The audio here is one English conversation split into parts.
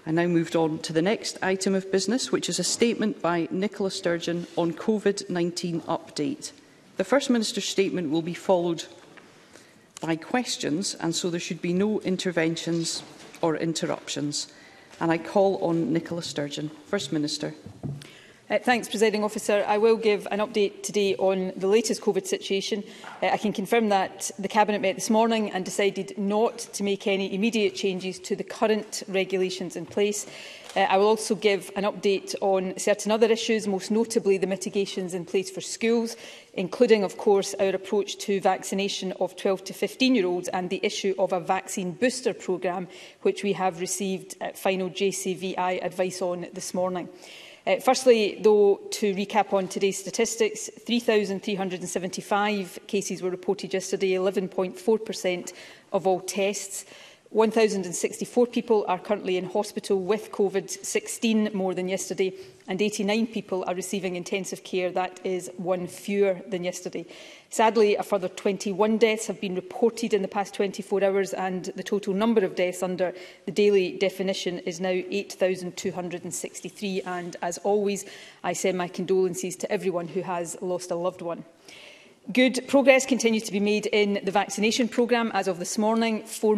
I now moved on to the next item of business, which is a statement by Nicola Sturgeon on COVID-19 update. The First Minister's statement will be followed by questions, and so there should be no interventions or interruptions. And I call on Nicola Sturgeon. First Minister. Thanks, Presiding Officer. I will give an update today on the latest COVID situation. I can confirm that the Cabinet met this morning and decided not to make any immediate changes to the current regulations in place. I will also give an update on certain other issues, most notably the mitigations in place for schools, including, of course, our approach to vaccination of 12 to 15-year-olds and the issue of a vaccine booster programme, which we have received final JCVI advice on this morning. Firstly, though, to recap on today's statistics, 3,375 cases were reported yesterday, 11.4% of all tests. 1,064 people are currently in hospital with COVID, 16 more than yesterday, and 89 people are receiving intensive care. That is one fewer than yesterday. Sadly, a further 21 deaths have been reported in the past 24 hours, and the total number of deaths under the daily definition is now 8,263. And as always, I send my condolences to everyone who has lost a loved one. Good progress continues to be made in the vaccination programme. As of this morning,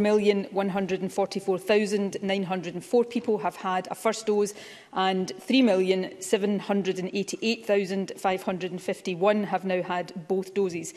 4,144,904 people have had a first dose and 3,788,551 have now had both doses.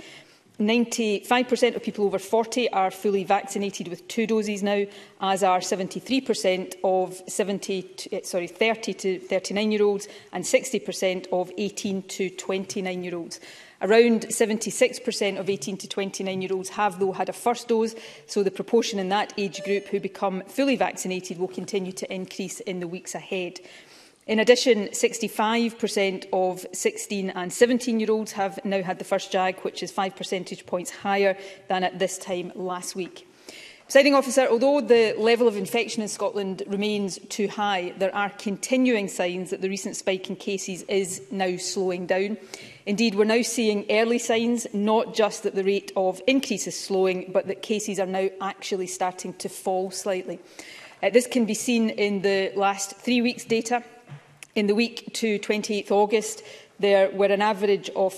95% of people over 40 are fully vaccinated with 2 doses now, as are 73% of 30 to 39-year-olds and 60% of 18 to 29-year-olds. Around 76% of 18 to 29-year-olds have, though, had a first dose, so the proportion in that age group who become fully vaccinated will continue to increase in the weeks ahead. In addition, 65% of 16 and 17-year-olds have now had the first jab, which is 5 percentage points higher than at this time last week. Presiding Officer, although the level of infection in Scotland remains too high, there are continuing signs that the recent spike in cases is now slowing down. Indeed, we're now seeing early signs, not just that the rate of increase is slowing, but that cases are now actually starting to fall slightly. This can be seen in the last 3 weeks' data. In the week to 28th August, there were an average of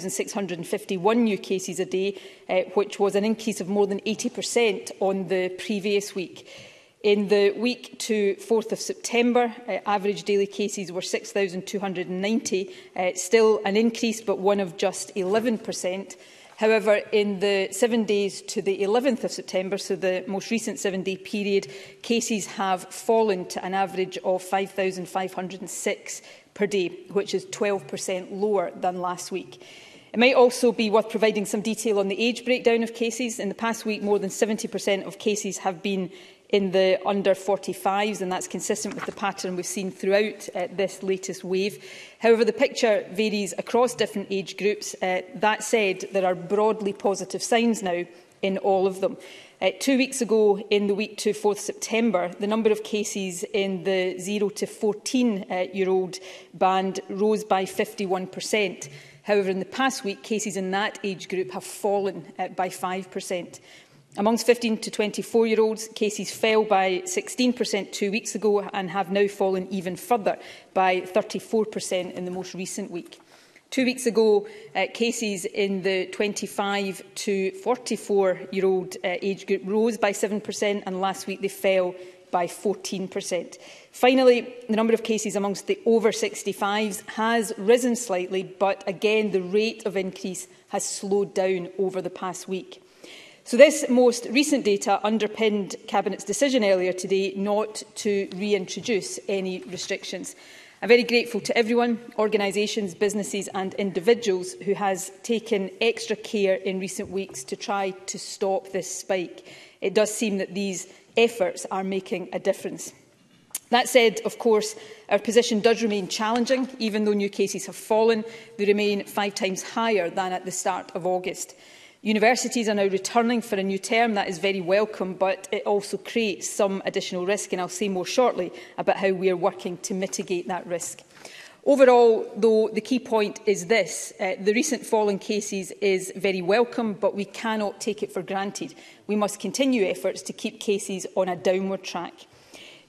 5,651 new cases a day, which was an increase of more than 80% on the previous week. In the week to 4th of September, average daily cases were 6,290, still an increase, but one of just 11%. However, in the 7 days to the 11th of September, so the most recent 7-day period, cases have fallen to an average of 5,506 per day, which is 12% lower than last week. It might also be worth providing some detail on the age breakdown of cases. In the past week, more than 70% of cases have been in the under 45s, and that's consistent with the pattern we've seen throughout this latest wave. However, the picture varies across different age groups. That said, there are broadly positive signs now in all of them. 2 weeks ago, in the week to 4th September, the number of cases in the 0 to 14-year-old band rose by 51%. However, in the past week, cases in that age group have fallen by 5%. Amongst 15 to 24-year-olds, cases fell by 16% 2 weeks ago and have now fallen even further by 34% in the most recent week. 2 weeks ago, cases in the 25 to 44-year-old age group rose by 7%, and last week they fell by 14%. Finally, the number of cases amongst the over 65s has risen slightly, but again, the rate of increase has slowed down over the past week. So this most recent data underpinned Cabinet's decision earlier today not to reintroduce any restrictions. I'm very grateful to everyone, organisations, businesses and individuals who has taken extra care in recent weeks to try to stop this spike. It does seem that these efforts are making a difference. That said, of course, our position does remain challenging. Even though new cases have fallen, they remain 5 times higher than at the start of August. Universities are now returning for a new term. That is very welcome, but it also creates some additional risk, and I'll say more shortly about how we are working to mitigate that risk. Overall, though, the key point is this. The recent fall in cases is very welcome, but we cannot take it for granted. We must continue efforts to keep cases on a downward track.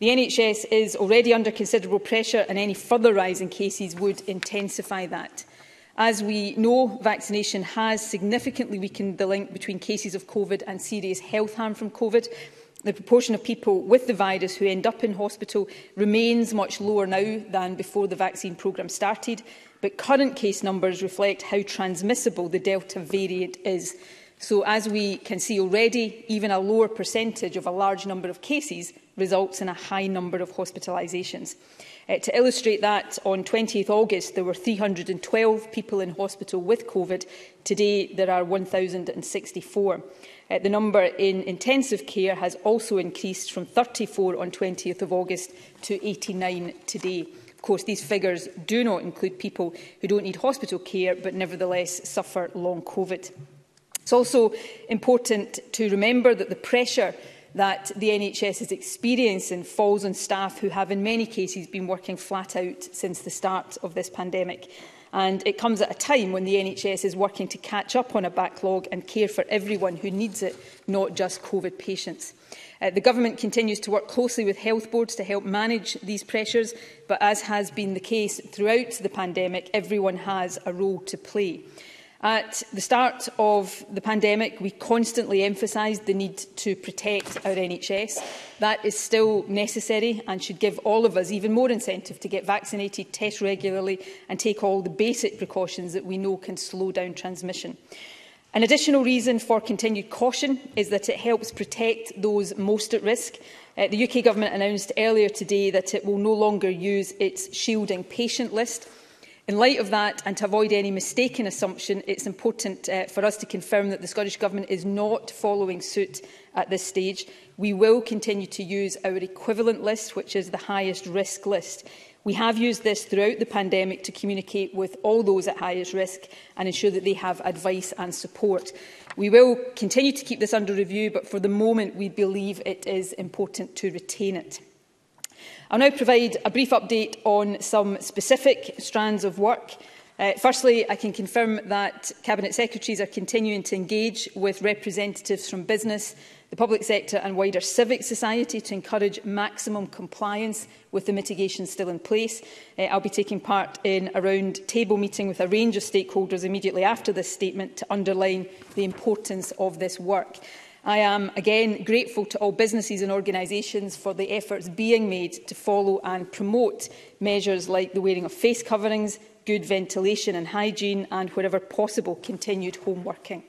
The NHS is already under considerable pressure, and any further rise in cases would intensify that. As we know, vaccination has significantly weakened the link between cases of COVID and serious health harm from COVID. The proportion of people with the virus who end up in hospital remains much lower now than before the vaccine programme started, but current case numbers reflect how transmissible the Delta variant is. So, as we can see already, even a lower percentage of a large number of cases results in a high number of hospitalisations. To illustrate that, on 20th August there were 312 people in hospital with COVID. Today there are 1,064. The number in intensive care has also increased from 34 on 20th of August to 89 today. Of course, these figures do not include people who don't need hospital care but nevertheless suffer long COVID. It's also important to remember that the pressure that the NHS is experiencing falls on staff who have in many cases been working flat out since the start of this pandemic. And it comes at a time when the NHS is working to catch up on a backlog and care for everyone who needs it, not just COVID patients. The Government continues to work closely with health boards to help manage these pressures, but as has been the case throughout the pandemic, everyone has a role to play. At the start of the pandemic, we constantly emphasised the need to protect our NHS. That is still necessary and should give all of us even more incentive to get vaccinated, test regularly and take all the basic precautions that we know can slow down transmission. An additional reason for continued caution is that it helps protect those most at risk. The UK Government announced earlier today that it will no longer use its shielding patient list. In light of that, and to avoid any mistaken assumption, it's important for us to confirm that the Scottish Government is not following suit at this stage. We will continue to use our equivalent list, which is the highest risk list. We have used this throughout the pandemic to communicate with all those at highest risk and ensure that they have advice and support. We will continue to keep this under review, but for the moment we believe it is important to retain it. I'll now provide a brief update on some specific strands of work. Firstly, I can confirm that Cabinet Secretaries are continuing to engage with representatives from business, the public sector and wider civic society to encourage maximum compliance with the mitigations still in place. I'll be taking part in a round-table meeting with a range of stakeholders immediately after this statement to underline the importance of this work. I am again grateful to all businesses and organisations for the efforts being made to follow and promote measures like the wearing of face coverings, good ventilation and hygiene and, wherever possible, continued home working.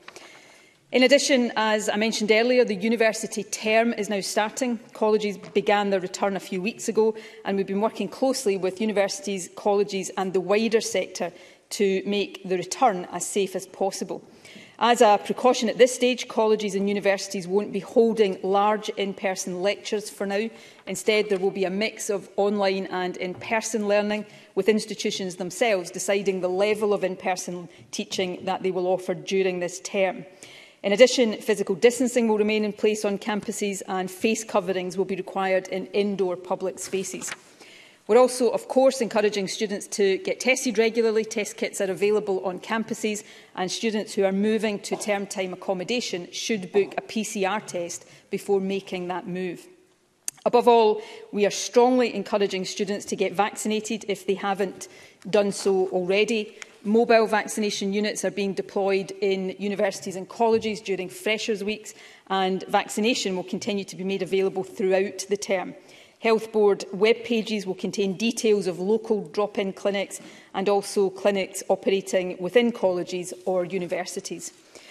In addition, as I mentioned earlier, the university term is now starting. Colleges began their return a few weeks ago and we've been working closely with universities, colleges and the wider sector to make the return as safe as possible. As a precaution at this stage, colleges and universities won't be holding large in-person lectures for now. Instead, there will be a mix of online and in-person learning, with institutions themselves deciding the level of in-person teaching that they will offer during this term. In addition, physical distancing will remain in place on campuses and face coverings will be required in indoor public spaces. We're also, of course, encouraging students to get tested regularly. Test kits are available on campuses and students who are moving to term-time accommodation should book a PCR test before making that move. Above all, we are strongly encouraging students to get vaccinated if they haven't done so already. Mobile vaccination units are being deployed in universities and colleges during Freshers' Weeks, and vaccination will continue to be made available throughout the term. Health Board web pages will contain details of local drop-in clinics and also clinics operating within colleges or universities.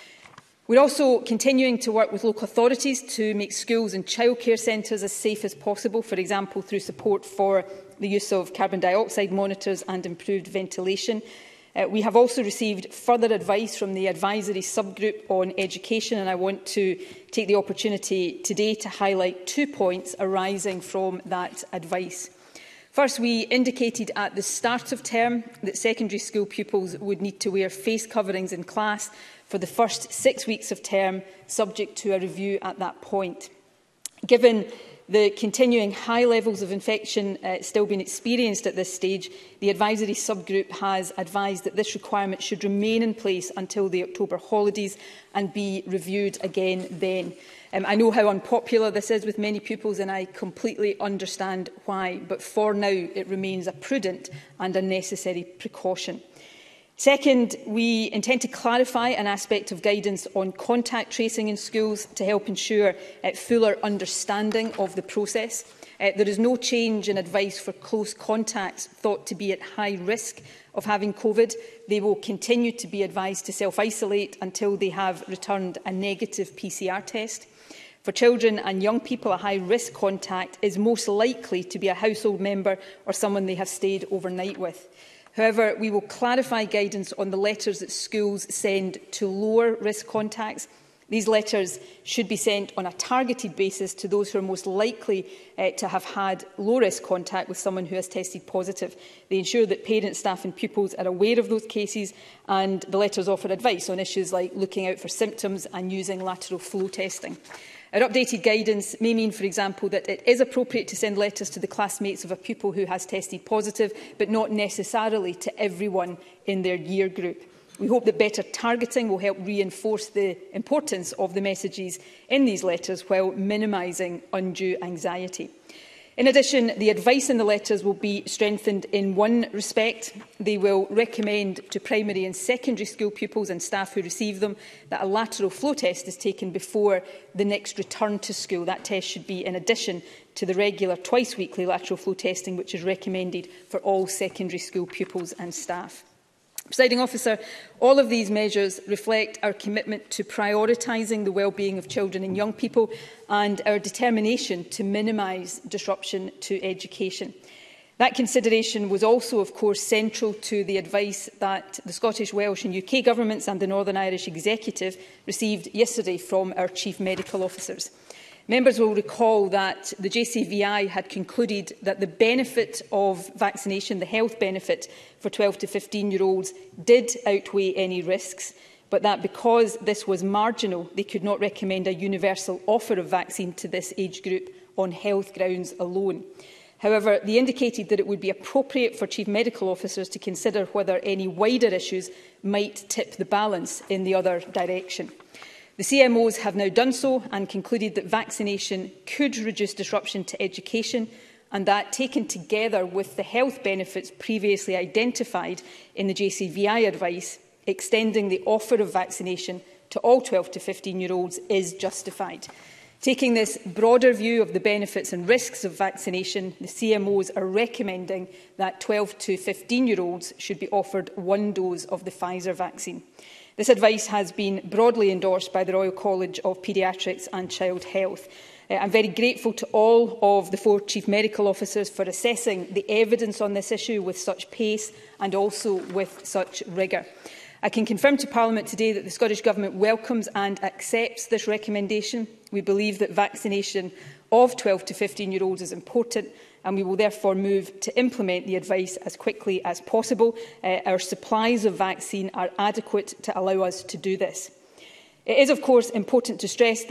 We're also continuing to work with local authorities to make schools and childcare centres as safe as possible, for example, through support for the use of carbon dioxide monitors and improved ventilation. We have also received further advice from the advisory subgroup on education, and I want to take the opportunity today to highlight 2 points arising from that advice. First, we indicated at the start of term that secondary school pupils would need to wear face coverings in class for the first 6 weeks of term, subject to a review at that point. Given the continuing high levels of infection still being experienced at this stage, the advisory subgroup has advised that this requirement should remain in place until the October holidays and be reviewed again then. I know how unpopular this is with many pupils, and I completely understand why, but for now it remains a prudent and a necessary precaution. Second, we intend to clarify an aspect of guidance on contact tracing in schools to help ensure fuller understanding of the process. There is no change in advice for close contacts thought to be at high risk of having COVID. They will continue to be advised to self-isolate until they have returned a negative PCR test. For children and young people, a high-risk contact is most likely to be a household member or someone they have stayed overnight with. However, we will clarify guidance on the letters that schools send to lower-risk contacts. These letters should be sent on a targeted basis to those who are most likely to have had low-risk contact with someone who has tested positive. They ensure that parents, staff and pupils are aware of those cases, and the letters offer advice on issues like looking out for symptoms and using lateral flow testing. Our updated guidance may mean, for example, that it is appropriate to send letters to the classmates of a pupil who has tested positive, but not necessarily to everyone in their year group. We hope that better targeting will help reinforce the importance of the messages in these letters while minimising undue anxiety. In addition, the advice in the letters will be strengthened in one respect. They will recommend to primary and secondary school pupils and staff who receive them that a lateral flow test is taken before the next return to school. That test should be in addition to the regular twice-weekly lateral flow testing, which is recommended for all secondary school pupils and staff. Presiding Officer, all of these measures reflect our commitment to prioritising the well-being of children and young people and our determination to minimise disruption to education. That consideration was also, of course, central to the advice that the Scottish, Welsh and UK governments and the Northern Irish Executive received yesterday from our Chief Medical Officers. Members will recall that the JCVI had concluded that the benefit of vaccination, the health benefit for 12 to 15-year-olds, did outweigh any risks, but that because this was marginal, they could not recommend a universal offer of vaccine to this age group on health grounds alone. However, they indicated that it would be appropriate for Chief Medical Officers to consider whether any wider issues might tip the balance in the other direction. The CMOs have now done so and concluded that vaccination could reduce disruption to education, and that, taken together with the health benefits previously identified in the JCVI advice, extending the offer of vaccination to all 12 to 15-year-olds is justified. Taking this broader view of the benefits and risks of vaccination, the CMOs are recommending that 12 to 15-year-olds should be offered one dose of the Pfizer vaccine. This advice has been broadly endorsed by the Royal College of Paediatrics and Child Health. I'm very grateful to all of the 4 Chief Medical Officers for assessing the evidence on this issue with such pace and also with such rigour. I can confirm to Parliament today that the Scottish Government welcomes and accepts this recommendation. We believe that vaccination of 12 to 15-year-olds is important, and we will therefore move to implement the advice as quickly as possible. Our supplies of vaccine are adequate to allow us to do this. It is, of course, important to stress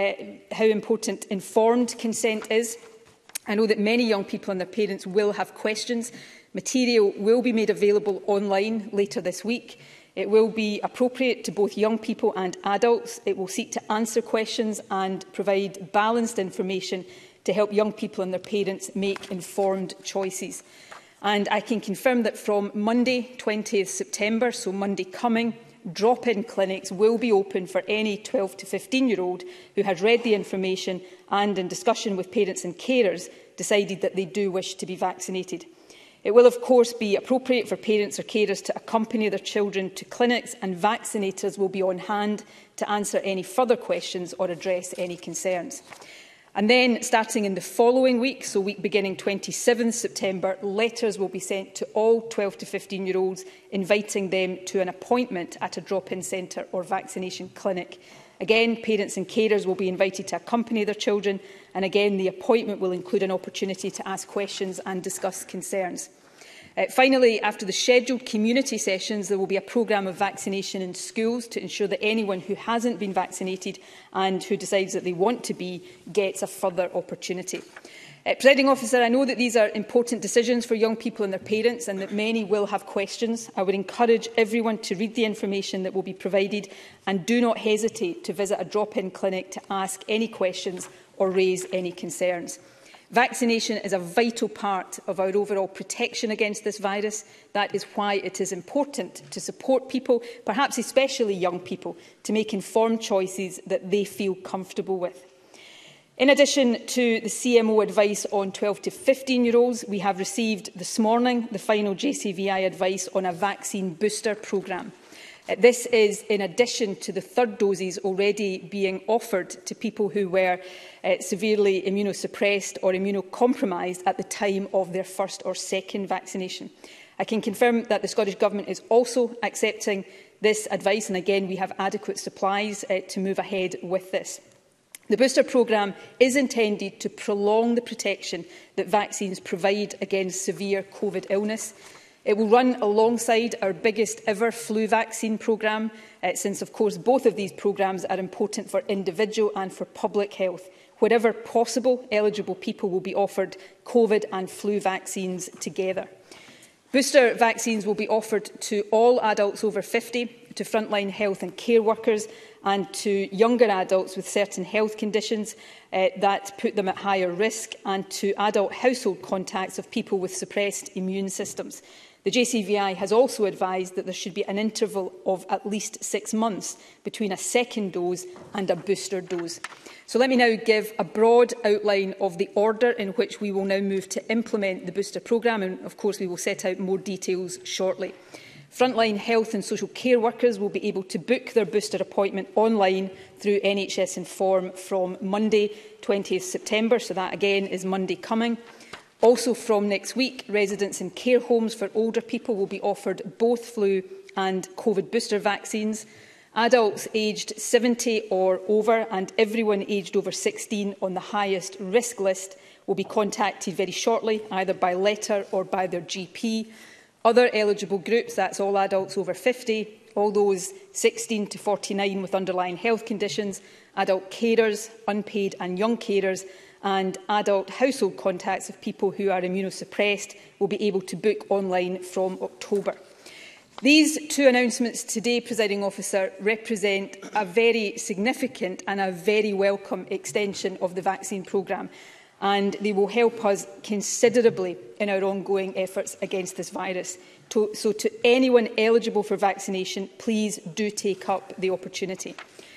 how important informed consent is. I know that many young people and their parents will have questions. Material will be made available online later this week. It will be appropriate to both young people and adults. It will seek to answer questions and provide balanced information to help young people and their parents make informed choices. And I can confirm that from Monday, 20th September, so Monday coming, drop-in clinics will be open for any 12 to 15-year-old who has read the information and, in discussion with parents and carers, decided that they do wish to be vaccinated. It will, of course, be appropriate for parents or carers to accompany their children to clinics, and vaccinators will be on hand to answer any further questions or address any concerns. And then, starting in the following week, so week beginning 27th September, letters will be sent to all 12 to 15-year-olds, inviting them to an appointment at a drop-in centre or vaccination clinic. Again, parents and carers will be invited to accompany their children, and again, the appointment will include an opportunity to ask questions and discuss concerns. Finally, after the scheduled community sessions, there will be a programme of vaccination in schools to ensure that anyone who hasn't been vaccinated and who decides that they want to be gets a further opportunity. Presiding Officer, I know that these are important decisions for young people and their parents and that many will have questions. I would encourage everyone to read the information that will be provided and do not hesitate to visit a drop-in clinic to ask any questions or raise any concerns. Vaccination is a vital part of our overall protection against this virus. That is why it is important to support people, perhaps especially young people, to make informed choices that they feel comfortable with. In addition to the CMO advice on 12 to 15-year-olds, we have received this morning the final JCVI advice on a vaccine booster programme. This is in addition to the third doses already being offered to people who were severely immunosuppressed or immunocompromised at the time of their first or second vaccination. I can confirm that the Scottish Government is also accepting this advice, and again we have adequate supplies to move ahead with this. The booster programme is intended to prolong the protection that vaccines provide against severe COVID illness. It will run alongside our biggest ever flu vaccine programme, since, of course, both of these programmes are important for individual and for public health. Wherever possible, eligible people will be offered COVID and flu vaccines together. Booster vaccines will be offered to all adults over 50, to frontline health and care workers, and to younger adults with certain health conditions that put them at higher risk, and to adult household contacts of people with suppressed immune systems. The JCVI has also advised that there should be an interval of at least 6 months between a second dose and a booster dose. So let me now give a broad outline of the order in which we will now move to implement the booster programme, and of course we will set out more details shortly. Frontline health and social care workers will be able to book their booster appointment online through NHS Inform from Monday, 20th September, so that again is Monday coming. Also from next week, residents in care homes for older people will be offered both flu and COVID booster vaccines. Adults aged 70 or over and everyone aged over 16 on the highest risk list will be contacted very shortly, either by letter or by their GP. Other eligible groups, that's all adults over 50, all those 16 to 49 with underlying health conditions, adult carers, unpaid and young carers, and adult household contacts of people who are immunosuppressed will be able to book online from October. These two announcements today, Presiding Officer, represent a very significant and a very welcome extension of the vaccine programme, and they will help us considerably in our ongoing efforts against this virus. So to anyone eligible for vaccination, please do take up the opportunity.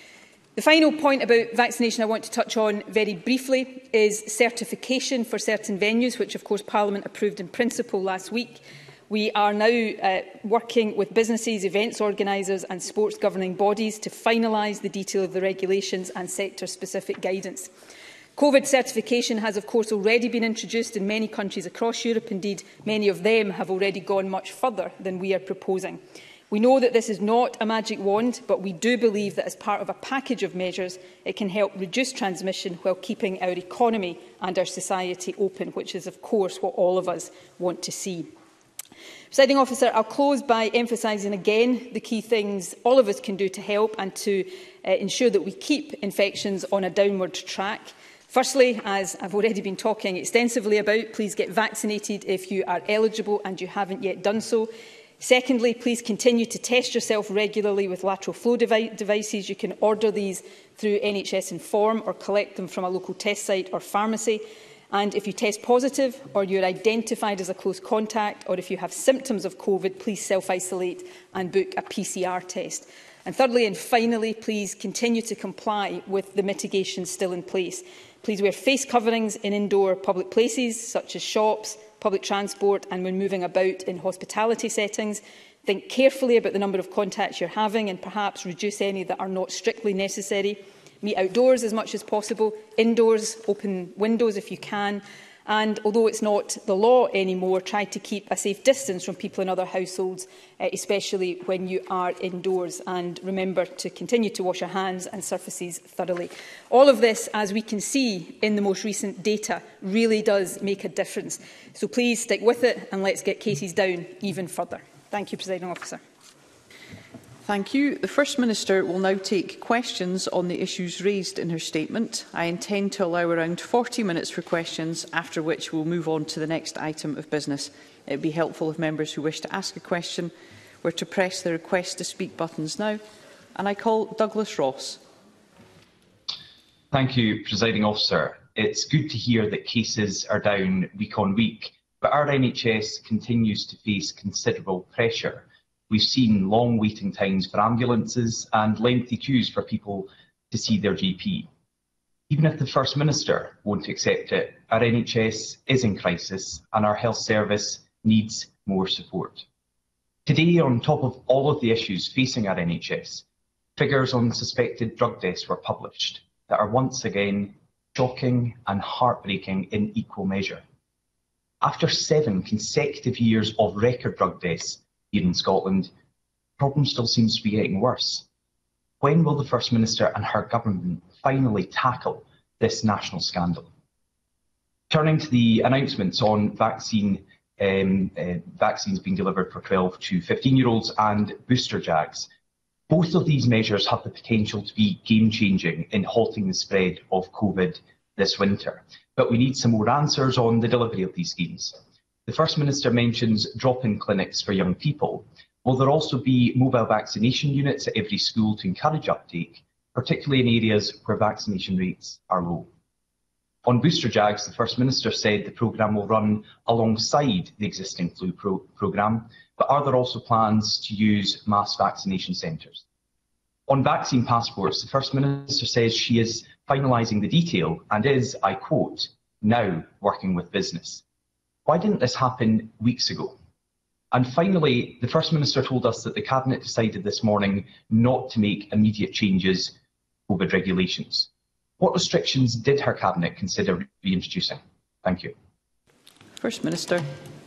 The final point about vaccination I want to touch on very briefly is certification for certain venues, which of course Parliament approved in principle last week. We are now working with businesses, events organisers and sports governing bodies to finalise the detail of the regulations and sector-specific guidance. COVID certification has of course already been introduced in many countries across Europe. Indeed, many of them have already gone much further than we are proposing. We know that this is not a magic wand, but we do believe that as part of a package of measures, it can help reduce transmission while keeping our economy and our society open, which is of course what all of us want to see. Presiding Officer, I'll close by emphasising again the key things all of us can do to help and to ensure that we keep infections on a downward track. Firstly, as I've already been talking extensively about, please get vaccinated if you are eligible and you haven't yet done so. Secondly, please continue to test yourself regularly with lateral flow devices. You can order these through NHS Inform or collect them from a local test site or pharmacy. And if you test positive or you're identified as a close contact, or if you have symptoms of COVID, please self-isolate and book a PCR test. And thirdly and finally, please continue to comply with the mitigations still in place. Please wear face coverings in indoor public places such as shops, public transport and when moving about in hospitality settings. Think carefully about the number of contacts you're having and perhaps reduce any that are not strictly necessary. Meet outdoors as much as possible, indoors, open windows if you can. And although it's not the law anymore, try to keep a safe distance from people in other households, especially when you are indoors. And remember to continue to wash your hands and surfaces thoroughly. All of this, as we can see in the most recent data, really does make a difference. So please stick with it and let's get cases down even further. Thank you, Presiding Officer. Thank you. The First Minister will now take questions on the issues raised in her statement. I intend to allow around 40 minutes for questions, after which we will move on to the next item of business. It would be helpful if members who wish to ask a question were to press the request to speak buttons now. And I call Douglas Ross. Thank you, Presiding Officer. It's good to hear that cases are down week on week, but our NHS continues to face considerable pressure. We've seen long waiting times for ambulances and lengthy queues for people to see their GP. Even if the First Minister won't accept it, our NHS is in crisis and our health service needs more support. Today, on top of all of the issues facing our NHS, figures on suspected drug deaths were published that are once again shocking and heartbreaking in equal measure. After 7 consecutive years of record drug deaths here in Scotland, the problem still seems to be getting worse. When will the First Minister and her government finally tackle this national scandal? Turning to the announcements on vaccines being delivered for 12 to 15-year-olds and booster jags, both of these measures have the potential to be game-changing in halting the spread of COVID this winter. But we need some more answers on the delivery of these schemes. The First Minister mentions drop-in clinics for young people. Will there also be mobile vaccination units at every school to encourage uptake, particularly in areas where vaccination rates are low? On booster jags, the First Minister said the programme will run alongside the existing flu programme, but are there also plans to use mass vaccination centres? On vaccine passports, the First Minister says she is finalising the detail and is, I quote, now working with business. Why didn't this happen weeks ago? And finally, the First Minister told us that the Cabinet decided this morning not to make immediate changes to COVID regulations. What restrictions did her Cabinet consider reintroducing? Thank you. First Minister.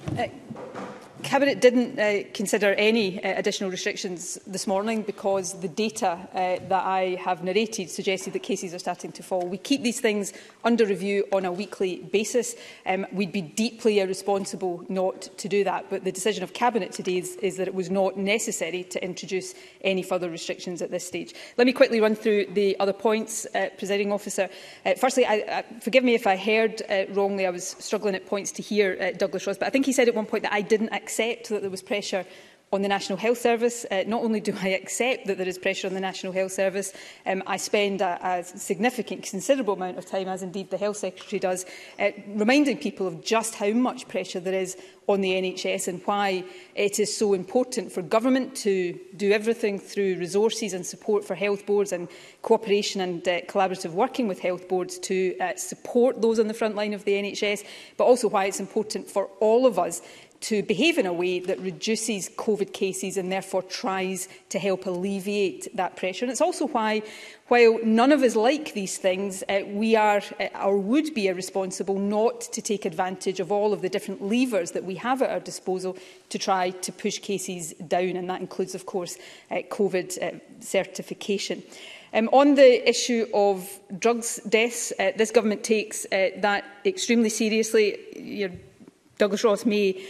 Cabinet didn't consider any additional restrictions this morning because the data that I have narrated suggested that cases are starting to fall. We keep these things under review on a weekly basis. We'd be deeply irresponsible not to do that, but the decision of Cabinet today is that it was not necessary to introduce any further restrictions at this stage. Let me quickly run through the other points, Presiding Officer. Firstly, forgive me if I heard wrongly. I was struggling at points to hear Douglas Ross, but I think he said at one point that I didn't accept that there was pressure on the National Health Service. Not only do I accept that there is pressure on the National Health Service, I spend a significant, considerable amount of time, as indeed the Health Secretary does, reminding people of just how much pressure there is on the NHS and why it is so important for government to do everything through resources and support for health boards and cooperation and collaborative working with health boards to support those on the front line of the NHS, but also why it's important for all of us to behave in a way that reduces COVID cases and therefore tries to help alleviate that pressure. And it's also why, while none of us like these things, we are or would be irresponsible not to take advantage of all of the different levers that we have at our disposal to try to push cases down, and that includes, of course, COVID certification. On the issue of drugs deaths, this government takes that extremely seriously. Douglas Ross may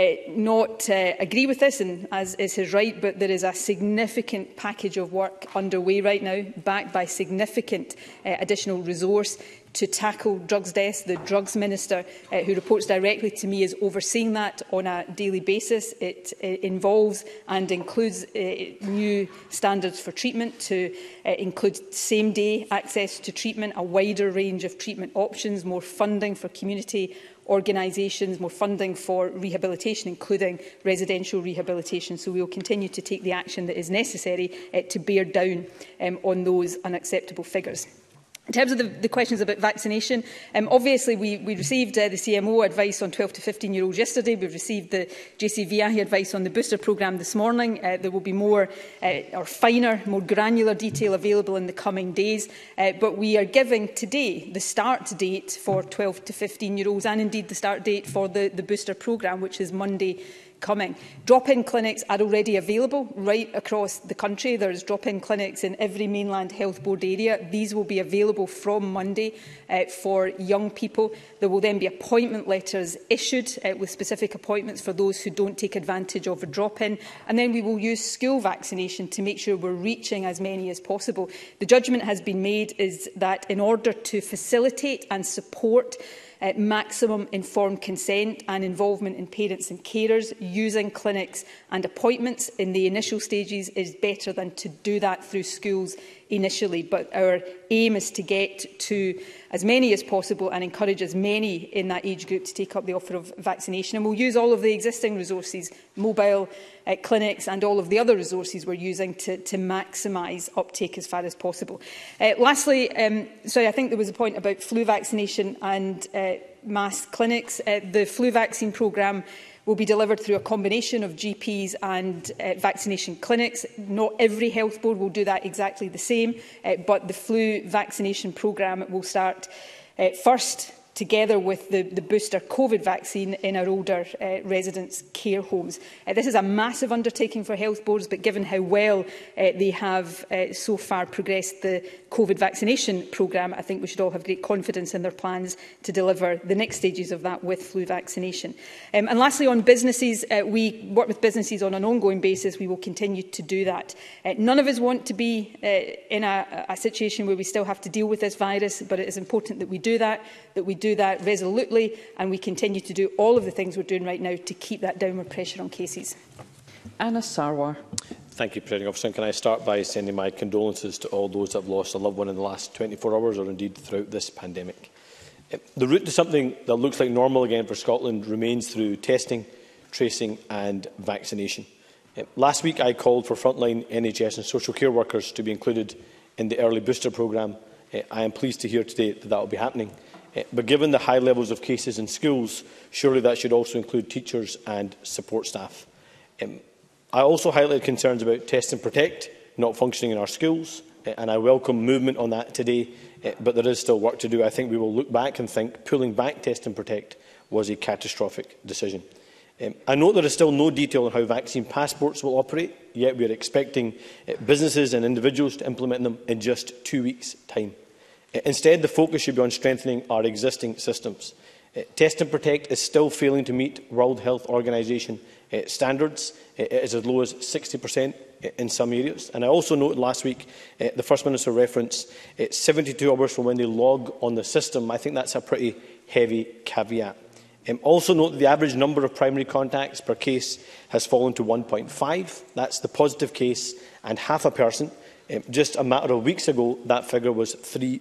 not agree with this, and as is his right, but there is a significant package of work underway right now, backed by significant additional resource to tackle drugs deaths. The Drugs Minister, who reports directly to me, is overseeing that on a daily basis. It involves and includes new standards for treatment, to include same-day access to treatment, a wider range of treatment options, more funding for community organisations, more funding for rehabilitation, including residential rehabilitation. So we will continue to take the action that is necessary to bear down on those unacceptable figures. In terms of the questions about vaccination, obviously we received the CMO advice on 12 to 15-year-olds yesterday. We've received the JCVI advice on the booster programme this morning. There will be more or finer, more granular detail available in the coming days. But we are giving today the start date for 12 to 15-year-olds and indeed the start date for the booster programme, which is Monday coming. Drop-in clinics are already available right across the country. There's drop-in clinics in every mainland health board area. These will be available from Monday for young people. There will then be appointment letters issued with specific appointments for those who don't take advantage of a drop-in. And then we will use school vaccination to make sure we're reaching as many as possible. The judgment has been made is that in order to facilitate and support maximum informed consent and involvement in parents and carers, using clinics and appointments in the initial stages is better than to do that through schools initially. But our aim is to get to as many as possible and encourage as many in that age group to take up the offer of vaccination. And we'll use all of the existing resources, mobile clinics and all of the other resources we're using to maximise uptake as far as possible. Lastly, I think there was a point about flu vaccination and mass clinics. The flu vaccine programme will be delivered through a combination of GPs and vaccination clinics. Not every health board will do that exactly the same, but the flu vaccination programme will start first together with the booster COVID vaccine in our older residents' care homes. This is a massive undertaking for health boards, but given how well they have so far progressed the COVID vaccination programme, I think we should all have great confidence in their plans to deliver the next stages of that with flu vaccination. And lastly, on businesses, we work with businesses on an ongoing basis. We will continue to do that. None of us want to be in a situation where we still have to deal with this virus, but it is important that we do that resolutely, and we continue to do all of the things we're doing right now to keep that downward pressure on cases. Anna Sarwar. Thank you, Presiding Officer. And can I start by sending my condolences to all those that have lost a loved one in the last 24 hours or indeed throughout this pandemic. The route to something that looks like normal again for Scotland remains through testing, tracing and vaccination. Last week I called for frontline NHS and social care workers to be included in the early booster programme. I am pleased to hear today that that will be happening. But given the high levels of cases in schools, surely that should also include teachers and support staff. I also highlighted concerns about Test and Protect not functioning in our schools, and I welcome movement on that today, but there is still work to do. I think we will look back and think pulling back Test and Protect was a catastrophic decision. I note there is still no detail on how vaccine passports will operate, yet we are expecting businesses and individuals to implement them in just 2 weeks' time. Instead, the focus should be on strengthening our existing systems. Test and Protect is still failing to meet World Health Organization standards. It is as low as 60% in some areas. And I also noted last week the First Minister referenced 72 hours from when they log on the system. I think that's a pretty heavy caveat. Also note that the average number of primary contacts per case has fallen to 1.5. That's the positive case and half a person. Just a matter of weeks ago, that figure was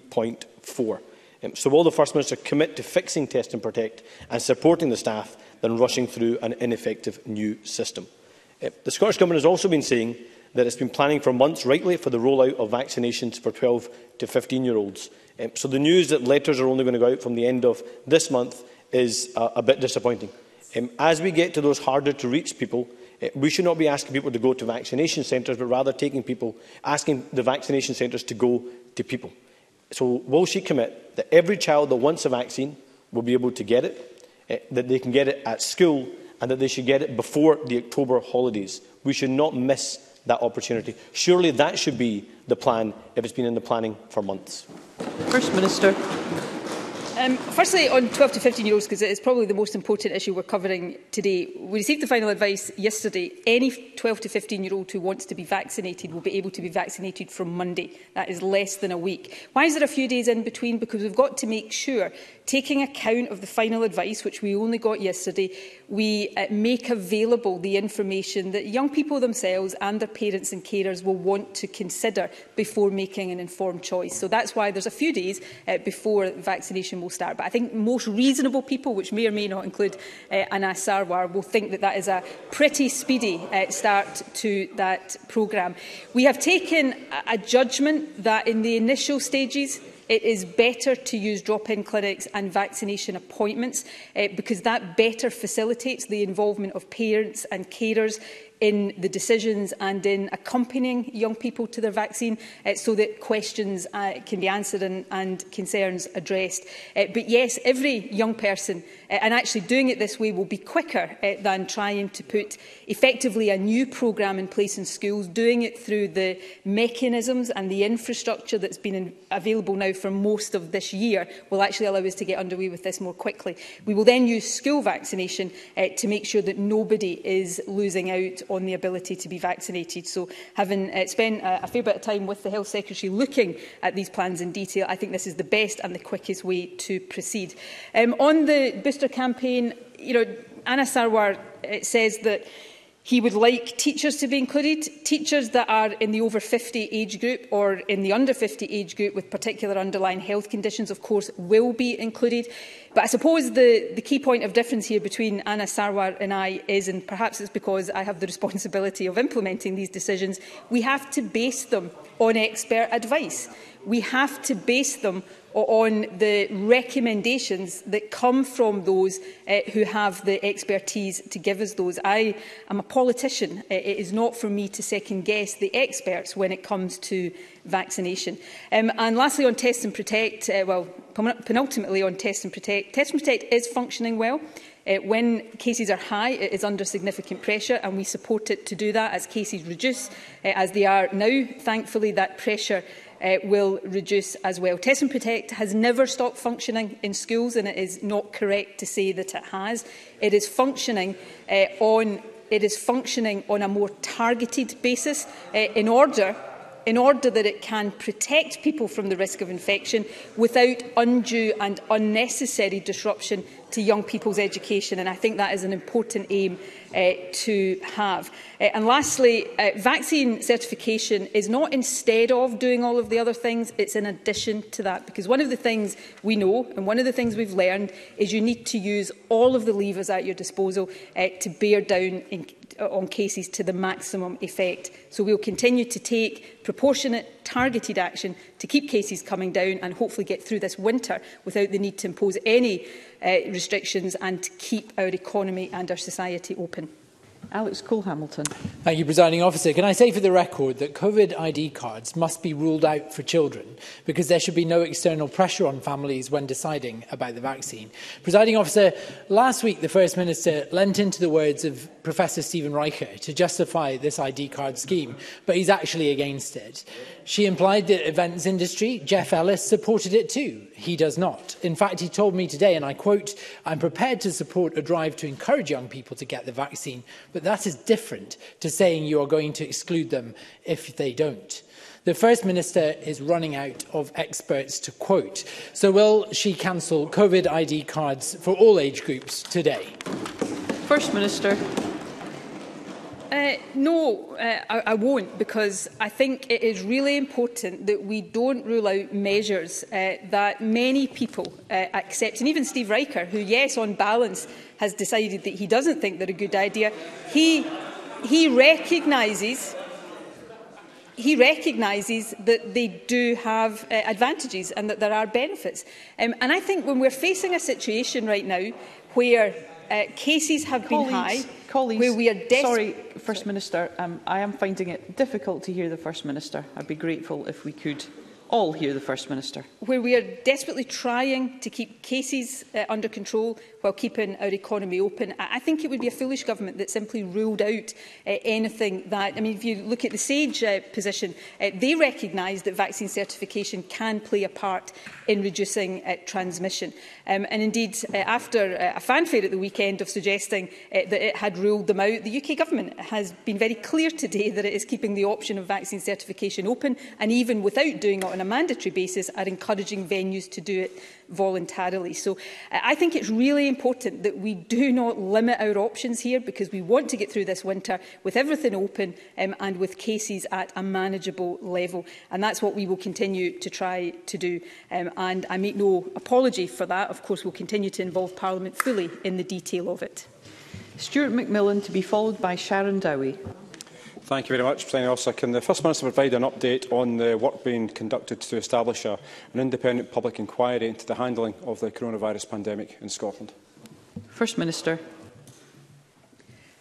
3.4. So will the First Minister commit to fixing Test and Protect and supporting the staff than rushing through an ineffective new system? The Scottish Government has also been saying that it's been planning for months, rightly, for the rollout of vaccinations for 12 to 15-year-olds. So the news that letters are only going to go out from the end of this month is a bit disappointing. As we get to those harder to reach people, we should not be asking people to go to vaccination centres, but rather asking the vaccination centres to go to people. So will she commit that every child that wants a vaccine will be able to get it, that they can get it at school, and that they should get it before the October holidays? We should not miss that opportunity. Surely that should be the plan if it's been in the planning for months. First Minister. Firstly, on 12 to 15-year-olds, because it is probably the most important issue we're covering today, we received the final advice yesterday. Any 12 to 15-year-old who wants to be vaccinated will be able to be vaccinated from Monday. That is less than a week. Why is there a few days in between? Because we've got to make sure, taking account of the final advice, which we only got yesterday, we make available the information that young people themselves and their parents and carers will want to consider before making an informed choice. So that's why there's a few days before vaccination will start. But I think most reasonable people, which may or may not include Anna Sarwar, will think that that is a pretty speedy start to that programme. We have taken a judgment that in the initial stages it is better to use drop-in clinics and vaccination appointments because that better facilitates the involvement of parents and carers in the decisions and in accompanying young people to their vaccine so that questions can be answered and concerns addressed. But yes, every young person, and actually doing it this way will be quicker than trying to put effectively a new programme in place in schools. Doing it through the mechanisms and the infrastructure that's been available now for most of this year will actually allow us to get underway with this more quickly. We will then use school vaccination to make sure that nobody is losing out on the ability to be vaccinated. So having spent a fair bit of time with the Health Secretary looking at these plans in detail, I think this is the best and the quickest way to proceed. On the booster campaign, Anna Sarwar says that he would like teachers to be included. Teachers that are in the over 50 age group or in the under 50 age group with particular underlying health conditions, of course, will be included. But I suppose the key point of difference here between Anna Sarwar and I is, and perhaps it's because I have the responsibility of implementing these decisions, we have to base them on expert advice. We have to base them on the recommendations that come from those who have the expertise to give us those. I am a politician. It is not for me to second-guess the experts when it comes to vaccination. And lastly, on Test and Protect, penultimately on Test and Protect is functioning well. When cases are high, it is under significant pressure, and we support it to do that. As cases reduce, as they are now, thankfully, that pressure will reduce as well. Test and Protect has never stopped functioning in schools, and it is not correct to say that it has. It is functioning on a more targeted basis in order that it can protect people from the risk of infection without undue and unnecessary disruption to young people's education. And I think that is an important aim to have. And lastly, vaccine certification is not instead of doing all of the other things, it's in addition to that. Because one of the things we know and one of the things we've learned is you need to use all of the levers at your disposal to bear down on cases to the maximum effect. So we will continue to take proportionate, targeted action to keep cases coming down and hopefully get through this winter without the need to impose any restrictions and to keep our economy and our society open. Alex Cole-Hamilton. Thank you, Presiding Officer. Can I say for the record that COVID ID cards must be ruled out for children because there should be no external pressure on families when deciding about the vaccine. Presiding Officer, last week the First Minister lent into the words of Professor Stephen Reicher to justify this ID card scheme, but he's actually against it. She implied that events industry, Jeff Ellis, supported it too. He does not. In fact, he told me today, and I quote, "I'm prepared to support a drive to encourage young people to get the vaccine, but that is different to saying you are going to exclude them if they don't." The First Minister is running out of experts to quote. So will she cancel COVID ID cards for all age groups today? First Minister. No, I won't, because I think it is really important that we don't rule out measures that many people accept. And even Steve Reicher, who, yes, on balance, has decided that he doesn't think they're a good idea, he recognises that they do have advantages and that there are benefits. And I think when we're facing a situation right now where cases have been high, where we are Sorry, First Minister, I am finding it difficult to hear the First Minister. I'd be grateful if we could all hear the First Minister. Where we are desperately trying to keep cases under control while keeping our economy open, I think it would be a foolish government that simply ruled out anything that... I mean, if you look at the SAGE position, they recognise that vaccine certification can play a part in reducing transmission. And indeed, after a fanfare at the weekend of suggesting that it had ruled them out, the UK Government has been very clear today that it is keeping the option of vaccine certification open, and even without doing it on a mandatory basis, are encouraging venues to do it voluntarily. So I think it's really important that we do not limit our options here, because we want to get through this winter with everything open and with cases at a manageable level. And that's what we will continue to try to do. And I make no apology for that. Of course, we'll continue to involve Parliament fully in the detail of it. Stuart McMillan, to be followed by Sharon Dowie. Thank you very much, Presiding Officer. Can the First Minister provide an update on the work being conducted to establish an independent public inquiry into the handling of the coronavirus pandemic in Scotland? First Minister.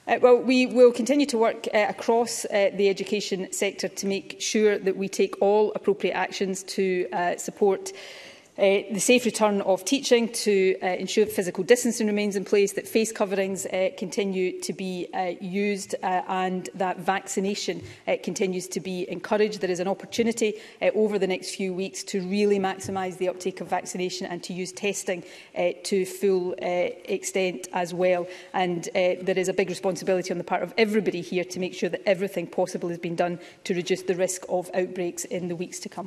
Well, we will continue to work across the education sector to make sure that we take all appropriate actions to support the safe return of teaching, to ensure that physical distancing remains in place, that face coverings continue to be used and that vaccination continues to be encouraged. There is an opportunity over the next few weeks to really maximise the uptake of vaccination and to use testing to full extent as well. And there is a big responsibility on the part of everybody here to make sure that everything possible has been done to reduce the risk of outbreaks in the weeks to come.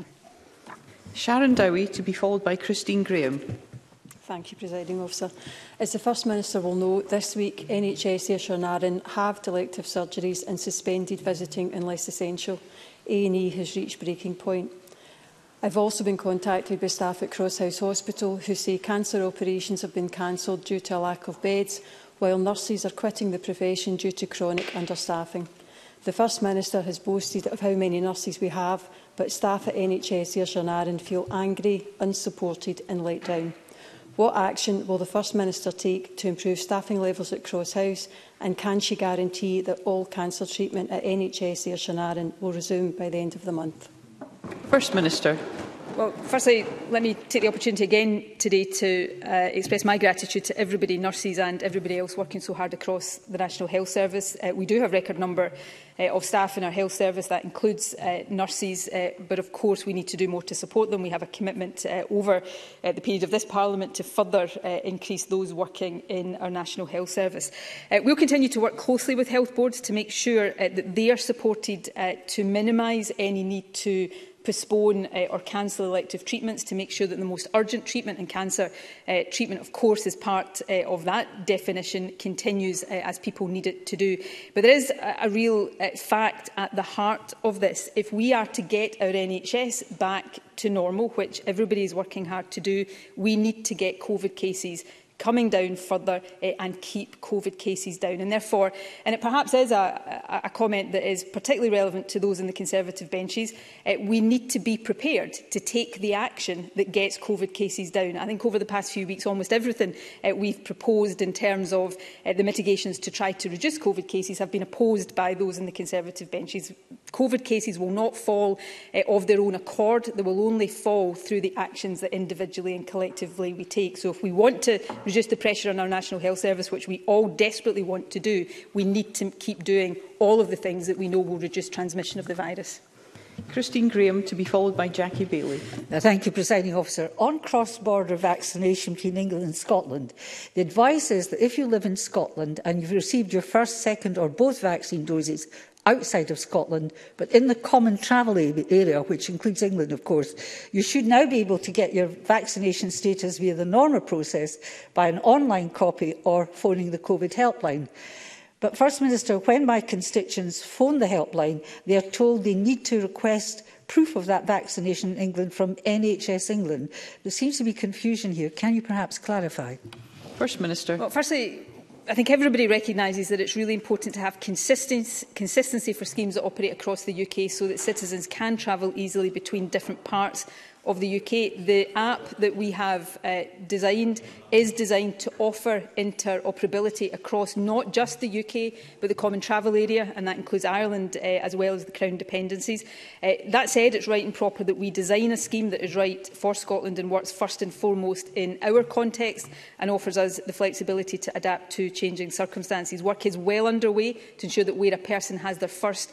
Sharon Dowie, to be followed by Christine Graham. Thank you, Presiding Officer. As the First Minister will know, this week NHS Ayrshire and Arran halved elective surgeries and suspended visiting unless essential. A&E has reached breaking point. I've also been contacted by staff at Crosshouse Hospital who say cancer operations have been cancelled due to a lack of beds, while nurses are quitting the profession due to chronic understaffing. The First Minister has boasted of how many nurses we have, but staff at NHS Ayrshire and Arran feel angry, unsupported and let down. What action will the First Minister take to improve staffing levels at Crosshouse, and can she guarantee that all cancer treatment at NHS Ayrshire and Arran will resume by the end of the month? First Minister. Well, firstly, let me take the opportunity again today to express my gratitude to everybody, nurses and everybody else working so hard across the National Health Service. We do have a record number of staff in our health service. That includes nurses, but of course we need to do more to support them. We have a commitment over the period of this Parliament to further increase those working in our National Health Service. We'll continue to work closely with health boards to make sure that they are supported to minimise any need to postpone or cancel elective treatments, to make sure that the most urgent treatment and cancer treatment, of course, as part of that definition, continues as people need it to do. But there is a real fact at the heart of this. If we are to get our NHS back to normal, which everybody is working hard to do, we need to get COVID cases coming down further and keep COVID cases down. And therefore, and it perhaps is a comment that is particularly relevant to those in the Conservative benches, we need to be prepared to take the action that gets COVID cases down. I think over the past few weeks, almost everything we've proposed in terms of the mitigations to try to reduce COVID cases have been opposed by those in the Conservative benches. COVID cases will not fall of their own accord. They will only fall through the actions that individually and collectively we take. So if we want to reduce the pressure on our National Health Service, which we all desperately want to do, we need to keep doing all of the things that we know will reduce transmission of the virus. Christine Graham, to be followed by Jackie Bailey. Thank you, Presiding Officer. On cross-border vaccination between England and Scotland, the advice is that if you live in Scotland and you've received your first, second or both vaccine doses outside of Scotland, but in the common travel area, which includes England, of course, you should now be able to get your vaccination status via the normal process by an online copy or phoning the COVID helpline. But, First Minister, when my constituents phone the helpline, they are told they need to request proof of that vaccination in England from NHS England. There seems to be confusion here. Can you perhaps clarify? First Minister. Well, firstly, I think everybody recognises that it's really important to have consistency for schemes that operate across the UK so that citizens can travel easily between different parts of the UK. The app that we have designed is designed to offer interoperability across not just the UK but the common travel area, and that includes Ireland as well as the Crown dependencies. That said, it's right and proper that we design a scheme that is right for Scotland and works first and foremost in our context and offers us the flexibility to adapt to changing circumstances. Work is well underway to ensure that where a person has their first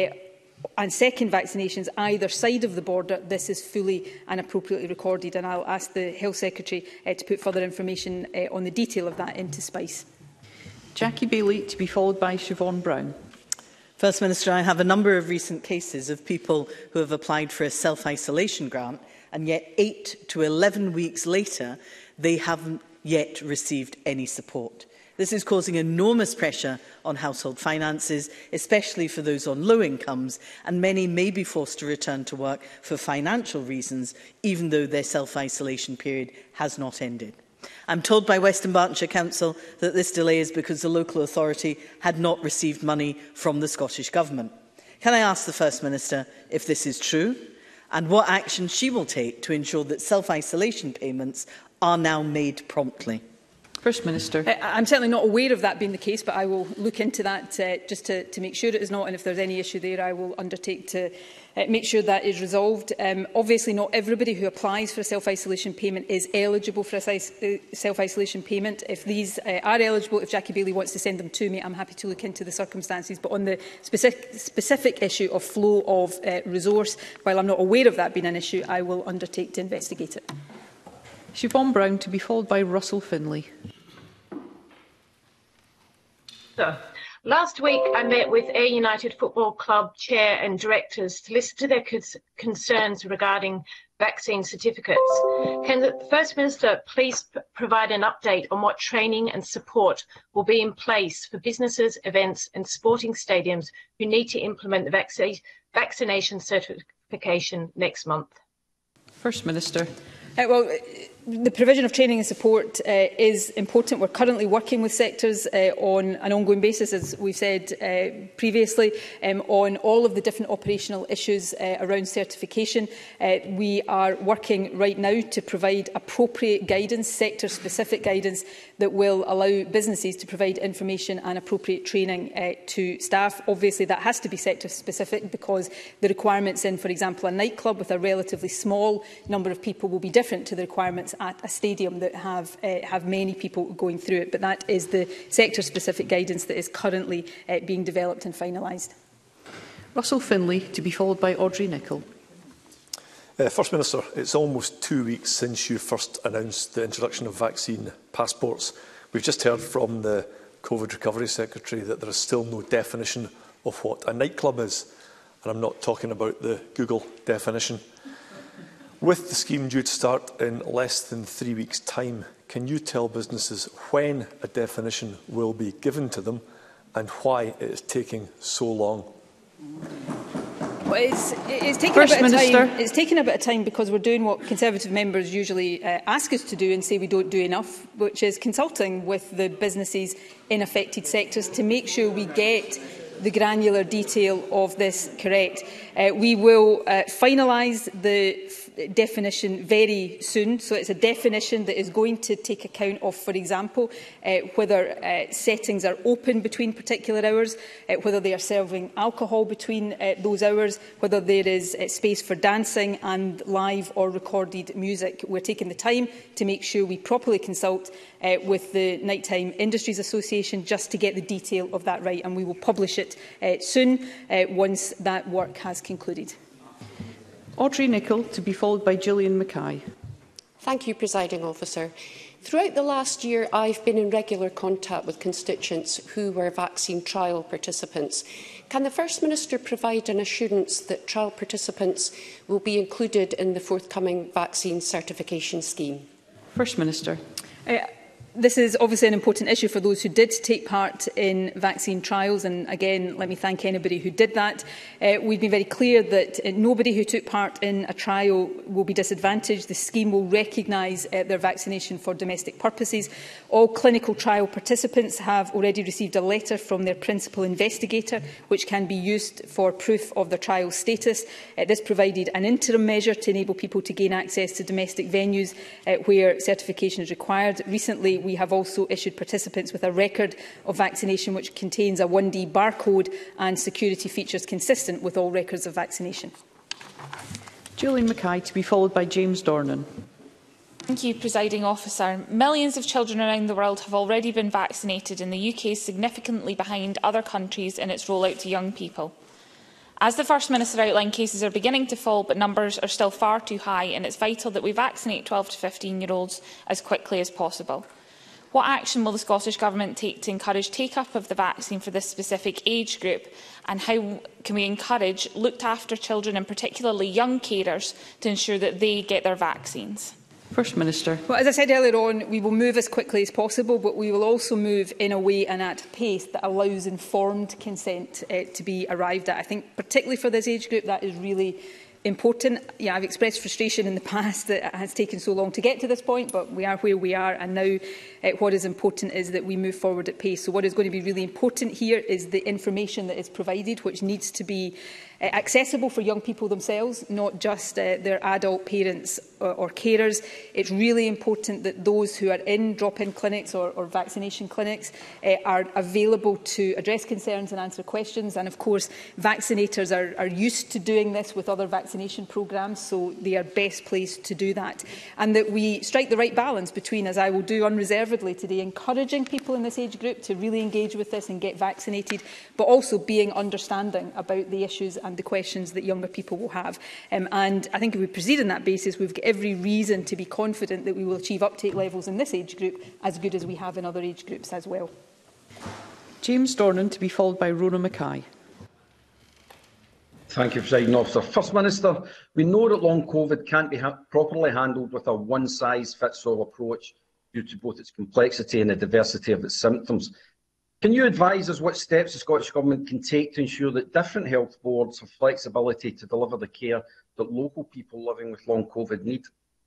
and second vaccinations either side of the border, this is fully and appropriately recorded, and I'll ask the Health Secretary to put further information on the detail of that into SPICE. Jackie Bailey, to be followed by Siobhan Brown. First Minister, I have a number of recent cases of people who have applied for a self-isolation grant, and yet 8 to 11 weeks later, they haven't yet received any support. This is causing enormous pressure on household finances, especially for those on low incomes, and many may be forced to return to work for financial reasons, even though their self-isolation period has not ended. I'm told by Western Berkshire Council that this delay is because the local authority had not received money from the Scottish Government. Can I ask the First Minister if this is true, and what action she will take to ensure that self-isolation payments are now made promptly? First Minister. I'm certainly not aware of that being the case, but I will look into that just to make sure it is not. And if there's any issue there, I will undertake to make sure that is resolved. Obviously, not everybody who applies for a self-isolation payment is eligible for a self-isolation payment. If these are eligible, if Jackie Bailey wants to send them to me, I'm happy to look into the circumstances. But on the specific issue of flow of resource, while I'm not aware of that being an issue, I will undertake to investigate it. Siobhan Brown, to be followed by Russell Finlay. Last week, I met with Ayr United Football Club chair and directors to listen to their concerns regarding vaccine certificates. Can the First Minister please provide an update on what training and support will be in place for businesses, events and sporting stadiums who need to implement the vaccination certification next month? First Minister. Well, the provision of training and support is important. We're currently working with sectors on an ongoing basis, as we've said previously, on all of the different operational issues around certification. We are working right now to provide appropriate guidance, sector-specific guidance, that will allow businesses to provide information and appropriate training to staff. Obviously, that has to be sector-specific because the requirements in, for example, a nightclub with a relatively small number of people will be different to the requirements at a stadium that have many people going through it. But that is the sector-specific guidance that is currently being developed and finalised. Russell Finlay, to be followed by Audrey Nicholl. First Minister, it's almost 2 weeks since you first announced the introduction of vaccine passports. We've just heard from the COVID Recovery Secretary that there is still no definition of what a nightclub is. And I'm not talking about the Google definition. With the scheme due to start in less than 3 weeks' time, can you tell businesses when a definition will be given to them and why it is taking so long? Well, it's taken a bit of time because we're doing what Conservative members usually ask us to do and say we don't do enough, which is consulting with the businesses in affected sectors to make sure we get the granular detail of this correct. We will finalise the definition very soon. So it's a definition that is going to take account of, for example, whether settings are open between particular hours, whether they are serving alcohol between those hours, whether there is space for dancing and live or recorded music. We're taking the time to make sure we properly consult with the Nighttime Industries Association just to get the detail of that right, and we will publish it soon once that work has concluded. Audrey Nicholl, to be followed by Gillian Mackay. Thank you, Presiding Officer. Throughout the last year, I've been in regular contact with constituents who were vaccine trial participants. Can the First Minister provide an assurance that trial participants will be included in the forthcoming vaccine certification scheme? First Minister. This is obviously an important issue for those who did take part in vaccine trials, and again, let me thank anybody who did that. We've been very clear that nobody who took part in a trial will be disadvantaged. The scheme will recognise their vaccination for domestic purposes. All clinical trial participants have already received a letter from their principal investigator, which can be used for proof of their trial status. This provided an interim measure to enable people to gain access to domestic venues where certification is required. Recently, we have also issued participants with a record of vaccination which contains a 1D barcode and security features consistent with all records of vaccination. Gillian Mackay, to be followed by James Dornan. Thank you, Presiding Officer. Millions of children around the world have already been vaccinated, and the UK is significantly behind other countries in its rollout to young people. As the First Minister outlined, cases are beginning to fall, but numbers are still far too high, and it's vital that we vaccinate 12 to 15-year-olds as quickly as possible. What action will the Scottish Government take to encourage take-up of the vaccine for this specific age group, and how can we encourage looked-after children, and particularly young carers, to ensure that they get their vaccines? First Minister. Well, as I said earlier on, we will move as quickly as possible, but we will also move in a way and at a pace that allows informed consent to be arrived at. I think particularly for this age group that is really important. Yeah, I've expressed frustration in the past that it has taken so long to get to this point, but we are where we are, and now what is important is that we move forward at pace. So what is going to be really important here is the information that is provided, which needs to be accessible for young people themselves, not just their adult parents or carers. It's really important that those who are in drop-in clinics or vaccination clinics are available to address concerns and answer questions. And of course, vaccinators are used to doing this with other vaccination programmes, so they are best placed to do that. And that we strike the right balance between, as I will do unreservedly today, encouraging people in this age group to really engage with this and get vaccinated, but also being understanding about the issues and the questions that younger people will have. And I think if we proceed on that basis, we've got every reason to be confident that we will achieve uptake levels in this age group as good as we have in other age groups as well. James Dornan, to be followed by Rona Mackay. Thank you, Presiding Officer. First Minister, we know that long COVID can't be properly handled with a one-size-fits-all approach due to both its complexity and the diversity of its symptoms. Can you advise us what steps the Scottish Government can take to ensure that different health boards have flexibility to deliver the care that local people living with long COVID need?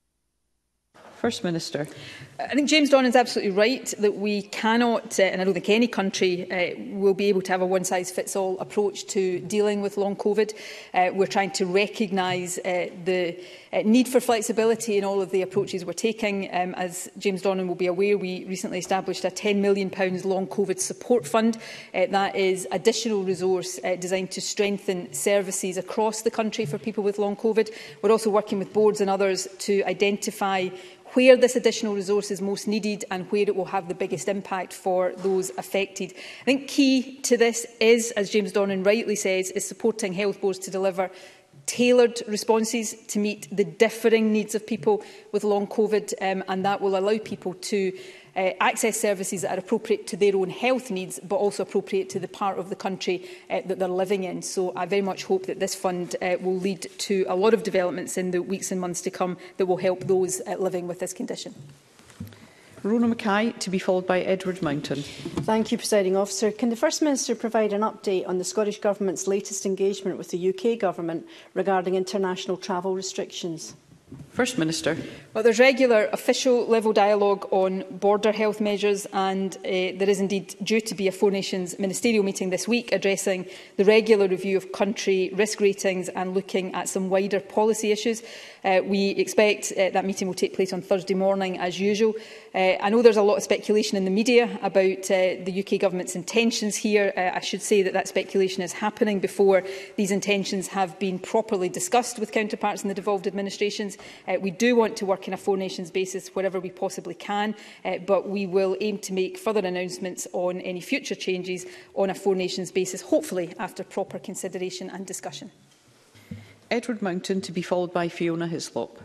First Minister. I think James Donnan is absolutely right that we cannot, and I don't think any country will be able to have a one-size-fits-all approach to dealing with long COVID. We're trying to recognise the need for flexibility in all of the approaches we're taking. As James Donnan will be aware, we recently established a £10 million long COVID support fund. That is additional resource designed to strengthen services across the country for people with long COVID. We're also working with boards and others to identify where this additional resource is most needed and where it will have the biggest impact for those affected. I think key to this is, as James Donnan rightly says, is supporting health boards to deliver tailored responses to meet the differing needs of people with long COVID, and that will allow people to access services that are appropriate to their own health needs, but also appropriate to the part of the country that they're living in. So I very much hope that this fund will lead to a lot of developments in the weeks and months to come that will help those living with this condition. Rona Mackay, to be followed by Edward Mountain. Thank you, Presiding Officer. Can the First Minister provide an update on the Scottish Government's latest engagement with the UK Government regarding international travel restrictions? First Minister. Well, there's regular official level dialogue on border health measures, and there is indeed due to be a Four Nations ministerial meeting this week addressing the regular review of country risk ratings and looking at some wider policy issues. We expect that meeting will take place on Thursday morning as usual. I know there's a lot of speculation in the media about the UK Government's intentions here. I should say that speculation is happening before these intentions have been properly discussed with counterparts in the devolved administrations. We do want to work on a Four Nations basis wherever we possibly can, but we will aim to make further announcements on any future changes on a Four Nations basis, hopefully after proper consideration and discussion. Edward Mountain, to be followed by Fiona Hislop.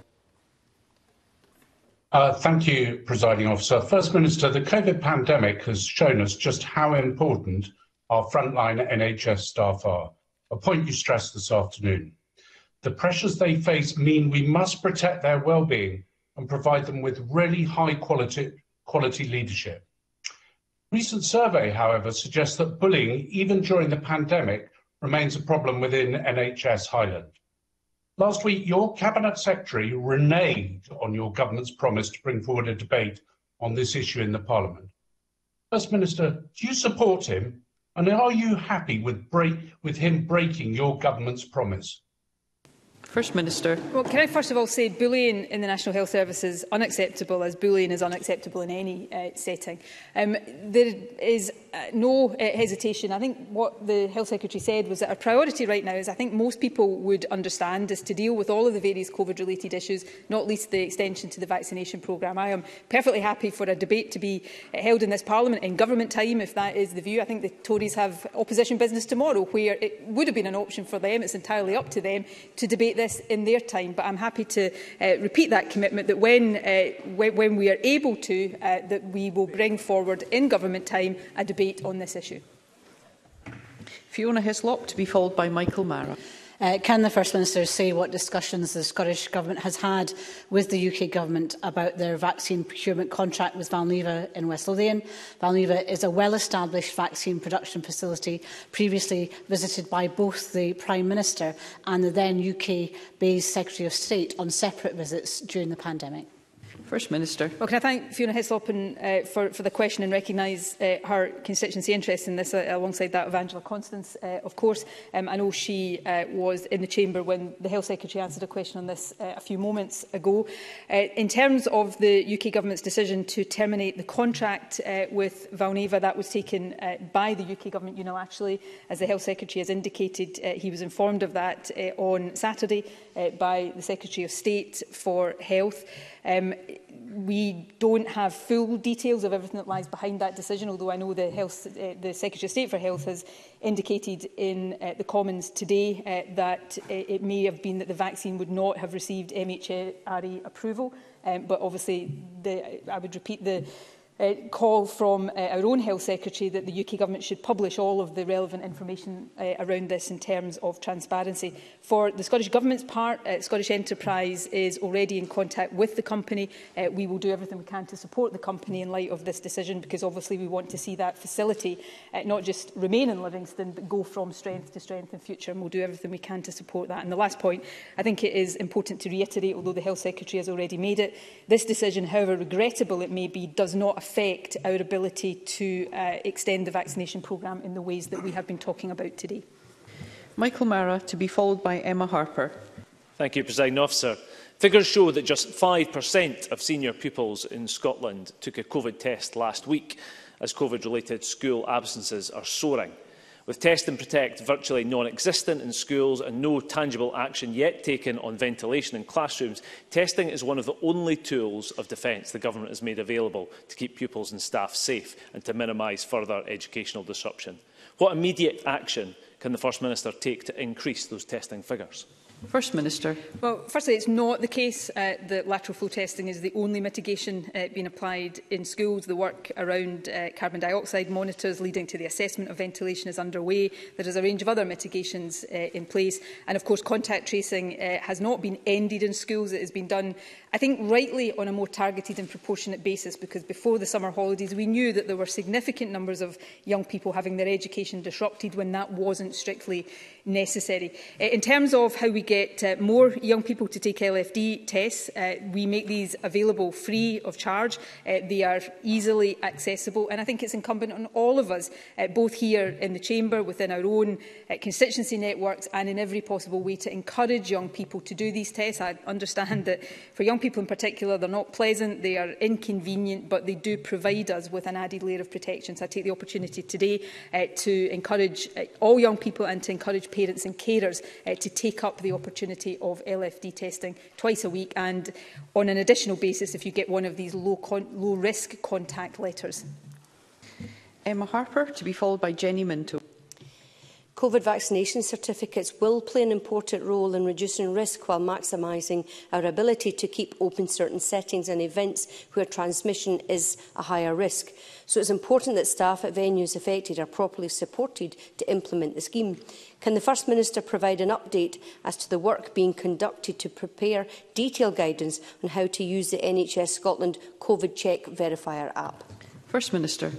Thank you, Presiding Officer. First Minister, the COVID pandemic has shown us just how important our frontline NHS staff are, a point you stressed this afternoon. The pressures they face mean we must protect their well-being and provide them with really high quality leadership. Recent survey, however, suggests that bullying, even during the pandemic, remains a problem within NHS Highland. Last week, your Cabinet Secretary reneged on your government's promise to bring forward a debate on this issue in the Parliament. First Minister, do you support him, and are you happy with him breaking your government's promise? First Minister. Well, can I first of all say bullying in the National Health Service is unacceptable, as bullying is unacceptable in any setting. There is no hesitation. I think what the Health Secretary said was that our priority right now is, I think most people would understand, is to deal with all of the various COVID-related issues, not least the extension to the vaccination programme. I am perfectly happy for a debate to be held in this Parliament in government time, if that is the view. I think the Tories have opposition business tomorrow, where it would have been an option for them, it's entirely up to them, to debate this in their time. But I'm happy to repeat that commitment that when we are able to, that we will bring forward in government time a debate on this issue. Fiona Hislop, to be followed by Michael Mara. Can the First Minister say what discussions the Scottish Government has had with the UK Government about their vaccine procurement contract with Valneva in West Lothian? Valneva is a well-established vaccine production facility previously visited by both the Prime Minister and the then UK-based Secretary of State on separate visits during the pandemic. First Minister. Well, can I thank Fiona Hislop for the question and recognise her constituency interest in this alongside that of Angela Constance, of course. I know she was in the chamber when the Health Secretary answered a question on this a few moments ago. In terms of the UK Government's decision to terminate the contract with Valneva, that was taken by the UK Government unilaterally. As the Health Secretary has indicated, he was informed of that on Saturday by the Secretary of State for Health. We don't have full details of everything that lies behind that decision, although I know the Secretary of State for Health has indicated in the Commons today that it may have been that the vaccine would not have received MHRA approval. But obviously, I would repeat the call from our own Health Secretary that the UK Government should publish all of the relevant information around this in terms of transparency. For the Scottish Government's part, Scottish Enterprise is already in contact with the company. We will do everything we can to support the company in light of this decision, because obviously we want to see that facility not just remain in Livingston but go from strength to strength in future, and we'll do everything we can to support that. And the last point, I think it is important to reiterate, although the Health Secretary has already made it, this decision, however regrettable it may be, does not affect our ability to extend the vaccination programme in the ways that we have been talking about today. Michael Mara, to be followed by Emma Harper. Thank you, Presiding Officer. Figures show that just 5% of senior pupils in Scotland took a COVID test last week, as COVID-related school absences are soaring. With Test and Protect virtually non-existent in schools and no tangible action yet taken on ventilation in classrooms, testing is one of the only tools of defence the Government has made available to keep pupils and staff safe and to minimise further educational disruption. What immediate action can the First Minister take to increase those testing figures? First Minister. Well, firstly, it's not the case that lateral flow testing is the only mitigation being applied in schools. The work around carbon dioxide monitors leading to the assessment of ventilation is underway. There is a range of other mitigations in place. And of course, contact tracing has not been ended in schools. It has been done, I think, rightly on a more targeted and proportionate basis, because before the summer holidays we knew that there were significant numbers of young people having their education disrupted when that wasn't strictly necessary. In terms of how we get more young people to take LFD tests, we make these available free of charge. They are easily accessible, and I think it's incumbent on all of us, both here in the Chamber, within our own constituency networks, and in every possible way to encourage young people to do these tests. I understand that for young people in particular, they're not pleasant, they are inconvenient, but they do provide us with an added layer of protection. So I take the opportunity today to encourage all young people and to encourage parents and carers to take up the opportunity of LFD testing twice a week, and on an additional basis if you get one of these low-risk contact letters. Emma Harper, to be followed by Jenny Minto. COVID vaccination certificates will play an important role in reducing risk while maximising our ability to keep open certain settings and events where transmission is a higher risk. So it's important that staff at venues affected are properly supported to implement the scheme. Can the First Minister provide an update as to the work being conducted to prepare detailed guidance on how to use the NHS Scotland COVID Check Verifier app? First Minister.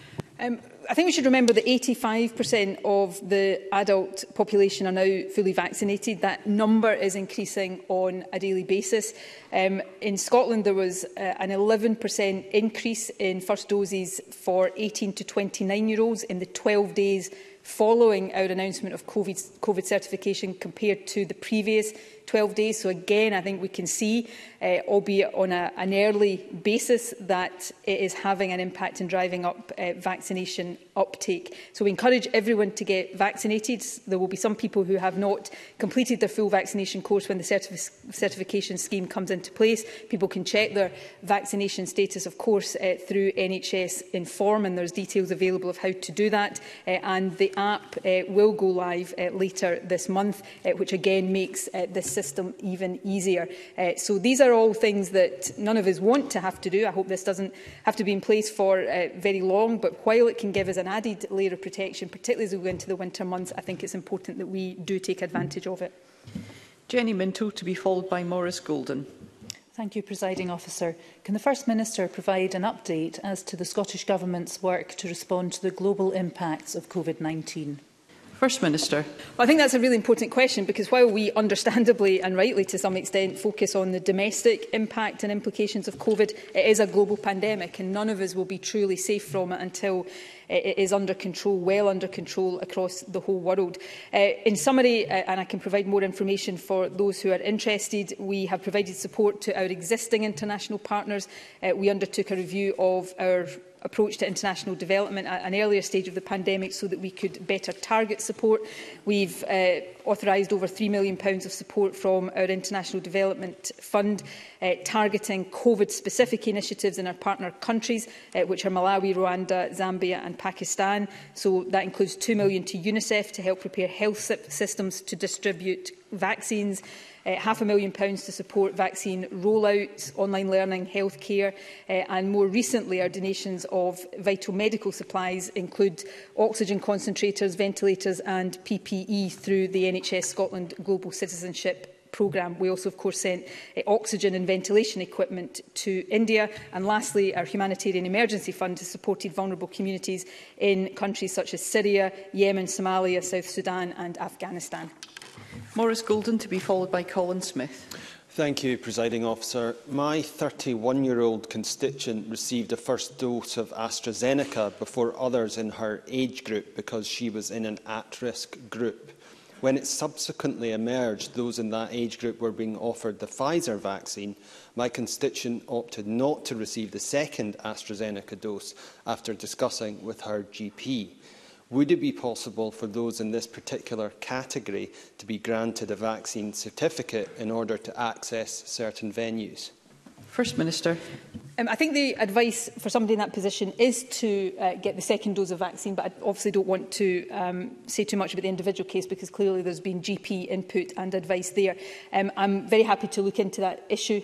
I think we should remember that 85% of the adult population are now fully vaccinated. That number is increasing on a daily basis. In Scotland, there was an 11% increase in first doses for 18 to 29-year-olds in the 12 days following our announcement of COVID certification compared to the previous 12 days. So again, I think we can see, albeit on an early basis, that it is having an impact in driving up vaccination uptake. So we encourage everyone to get vaccinated. There will be some people who have not completed their full vaccination course when the certification scheme comes into place. People can check their vaccination status, of course, through NHS Inform, and there's details available of how to do that. And the app will go live later this month, which again makes this system even easier. So these are all things that none of us want to have to do. I hope this doesn't have to be in place for very long, but while it can give us an added layer of protection, particularly as we go into the winter months, I think it's important that we do take advantage of it. Jenny Minto, to be followed by Maurice Golden. Thank you, Presiding Officer. Can the First Minister provide an update as to the Scottish Government's work to respond to the global impacts of COVID-19? First Minister. Well, I think that's a really important question, because while we understandably and rightly to some extent focus on the domestic impact and implications of COVID, it is a global pandemic and none of us will be truly safe from it until it is under control, well under control across the whole world. In summary, and I can provide more information for those who are interested, we have provided support to our existing international partners. We undertook a review of our approach to international development at an earlier stage of the pandemic so that we could better target support. We've authorised over £3 million of support from our International Development Fund, targeting COVID-specific initiatives in our partner countries, which are Malawi, Rwanda, Zambia and Pakistan. So that includes £2 million to UNICEF to help prepare health systems to distribute vaccines, £500,000 to support vaccine rollouts, online learning, healthcare, and more recently our donations of vital medical supplies include oxygen concentrators, ventilators and PPE through the NHS Scotland Global Citizenship programme. We also, of course, sent oxygen and ventilation equipment to India. And lastly, our Humanitarian Emergency Fund has supported vulnerable communities in countries such as Syria, Yemen, Somalia, South Sudan and Afghanistan. Maurice Golden, to be followed by Colin Smith. Thank you, Presiding Officer. My 31-year-old constituent received a first dose of AstraZeneca before others in her age group because she was in an at-risk group. When it subsequently emerged those in that age group were being offered the Pfizer vaccine, my constituent opted not to receive the second AstraZeneca dose after discussing with her GP. Would it be possible for those in this particular category to be granted a vaccine certificate in order to access certain venues? First Minister. I think the advice for somebody in that position is to get the second dose of vaccine, but I obviously don't want to say too much about the individual case because clearly there's been GP input and advice there. I'm very happy to look into that issue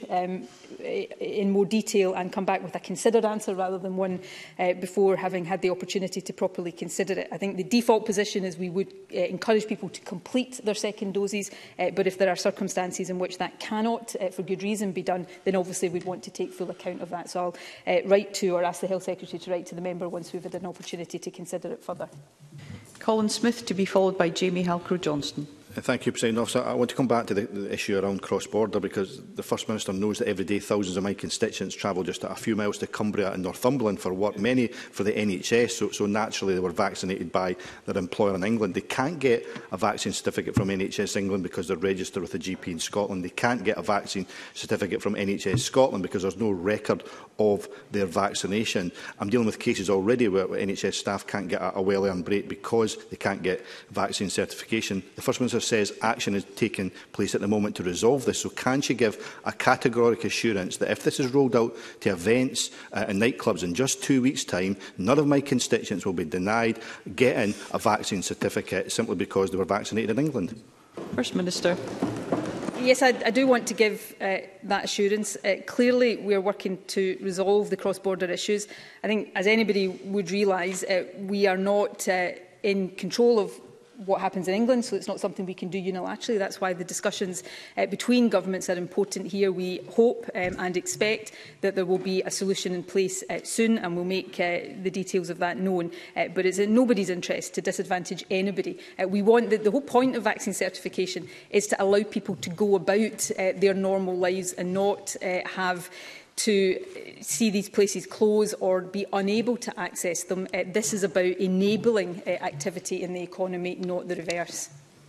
in more detail and come back with a considered answer rather than one before having had the opportunity to properly consider it. I think the default position is we would encourage people to complete their second doses, but if there are circumstances in which that cannot, for good reason, be done, then obviously we'd want to take full account of that. So I'll write to or ask the Health Secretary to write to the member once we've had an opportunity to consider it further. Colin Smith, to be followed by Jamie Halcrow-Johnston. Thank you, President Officer. I want to come back to the issue around cross-border because the First Minister knows that every day thousands of my constituents travel just a few miles to Cumbria and Northumberland for work, many for the NHS, so naturally they were vaccinated by their employer in England. They can't get a vaccine certificate from NHS England because they're registered with a GP in Scotland. They can't get a vaccine certificate from NHS Scotland because there's no record of their vaccination. I'm dealing with cases already where NHS staff can't get a well-earned break because they can't get vaccine certification. The First Minister says action is taking place at the moment to resolve this. So can she give a categorical assurance that if this is rolled out to events and nightclubs in just 2 weeks' time, none of my constituents will be denied getting a vaccine certificate simply because they were vaccinated in England? First Minister. Yes, I do want to give that assurance. Clearly, we are working to resolve the cross-border issues. I think, as anybody would realise, we are not in control of what happens in England, so it's not something we can do unilaterally. That's why the discussions between governments are important here. We hope and expect that there will be a solution in place soon, and we'll make the details of that known. But it's in nobody's interest to disadvantage anybody. We want the whole point of vaccine certification is to allow people to go about their normal lives and not have to see these places close or be unable to access them. This is about enabling activity in the economy, not the reverse.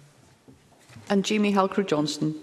And Jamie Halcrow-Johnston.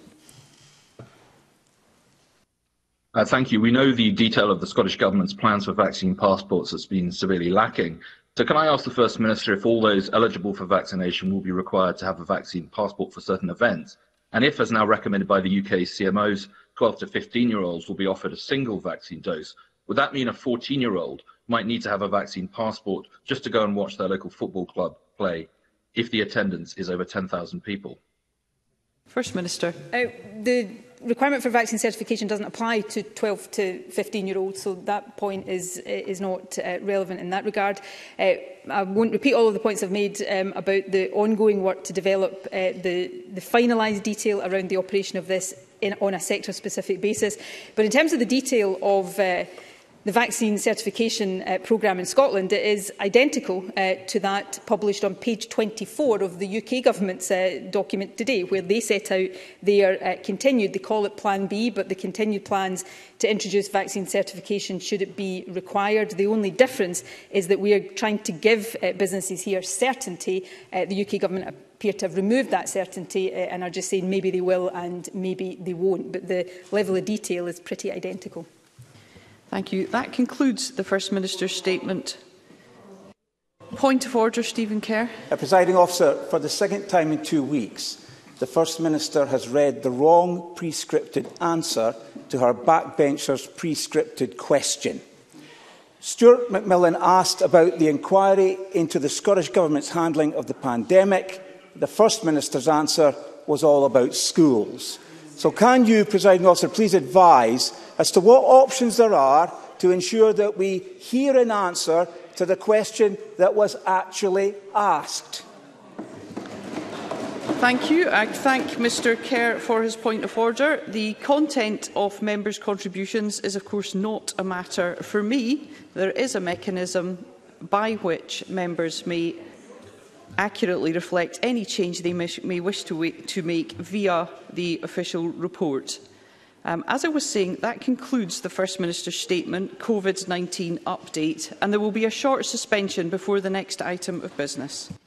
Thank you. We know the detail of the Scottish Government's plans for vaccine passports has been severely lacking. So can I ask the First Minister if all those eligible for vaccination will be required to have a vaccine passport for certain events? And if, as now recommended by the UK CMOs, 12 to 15-year-olds will be offered a single vaccine dose, would that mean a 14-year-old might need to have a vaccine passport just to go and watch their local football club play if the attendance is over 10,000 people? First Minister. The requirement for vaccine certification doesn't apply to 12 to 15-year-olds, so that point is not relevant in that regard. I won't repeat all of the points I've made about the ongoing work to develop the finalised detail around the operation of this on a sector-specific basis. But in terms of the detail of the vaccine certification programme in Scotland is identical to that published on page 24 of the UK Government's document today, where they set out their continued, they call it Plan B, but the continued plans to introduce vaccine certification should it be required. The only difference is that we are trying to give businesses here certainty. The UK Government appear to have removed that certainty and are just saying maybe they will and maybe they won't, but the level of detail is pretty identical. Thank you. That concludes the First Minister's statement. Point of order, Stephen Kerr. Presiding Officer, for the second time in 2 weeks, the First Minister has read the wrong pre-scripted answer to her backbencher's pre-scripted question. Stuart McMillan asked about the inquiry into the Scottish Government's handling of the pandemic. The First Minister's answer was all about schools. So can you, Presiding Officer, please advise as to what options there are to ensure that we hear an answer to the question that was actually asked? Thank you. I thank Mr Kerr for his point of order. The content of members' contributions is, of course, not a matter for me. There is a mechanism by which members may accurately reflect any change they may wish to make via the official report. As I was saying, that concludes the First Minister's statement, COVID-19 update, and there will be a short suspension before the next item of business.